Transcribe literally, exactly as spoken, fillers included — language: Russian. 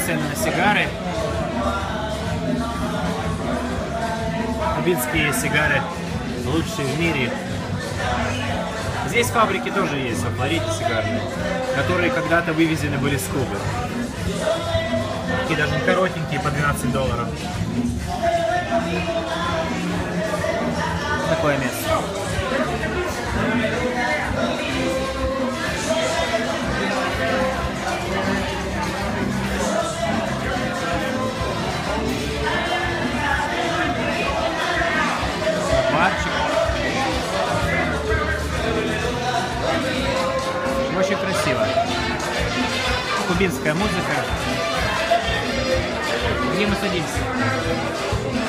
цены на сигары. Кубинские сигары лучшие в мире. Здесь фабрики тоже есть, во Флориде сигарные, которые когда-то вывезены были с Кубы. Такие даже коротенькие по двенадцать долларов. Такое место. Барчик. Очень красиво. Кубинская музыка. Где мы садимся?